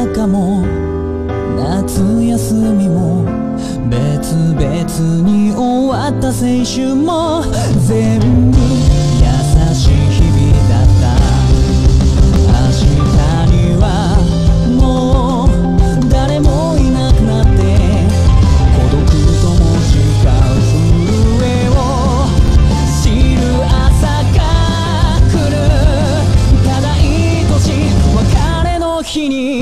中も夏休みも別々に終わった青春も全部優しい日々だった。明日にはもう誰もいなくなって孤独とも違う震えを知る朝が来る。ただ愛しい別れの日に